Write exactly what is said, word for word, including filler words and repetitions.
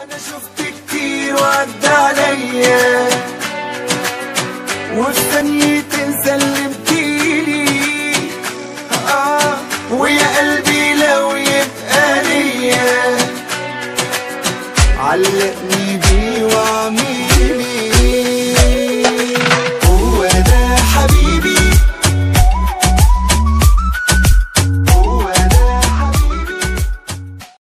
انا شفت كتير وعدى عليا وفي ثانيتين سلمتيلي، اه ويا قلبي لو يبقى ليا علقني